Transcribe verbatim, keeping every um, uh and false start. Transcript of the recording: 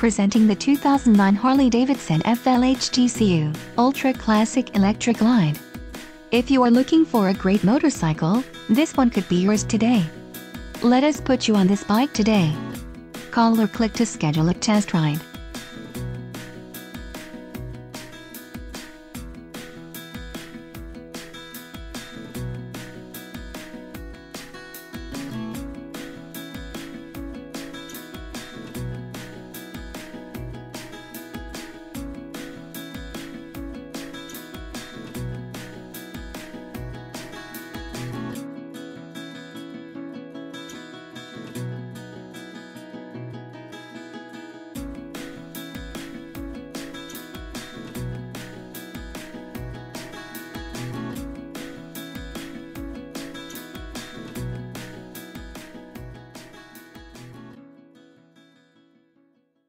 Presenting the two thousand nine Harley-Davidson F L H T C U Ultra Classic Electric Line. If you are looking for a great motorcycle, this one could be yours today. Let us put you on this bike today. Call or click to schedule a test ride.